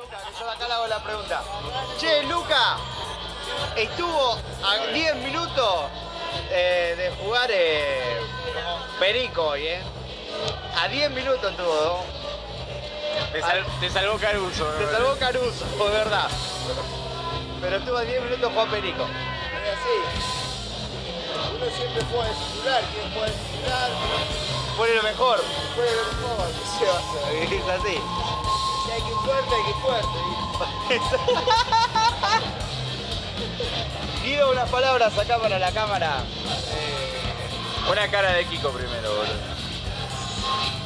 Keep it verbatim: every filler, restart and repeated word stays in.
Luca, que yo acá le hago la pregunta. Che, Luca, estuvo a diez minutos eh, de jugar eh, Perico hoy, ¿eh? A diez minutos estuvo, ¿no? Te, sal, te salvó Caruso. Te salvó Caruso, de verdad. Pero estuvo a diez minutos Juan Perico. Es así. Uno siempre juega de titular, quien juega de titular. Pone lo mejor. Puede lo mejor, ¿qué se va a hacer? Es así. Si hay que ir fuerte, hay que ir fuerte. Guido, unas palabras acá para la cámara. Eh, una cara de Kiko primero, boludo.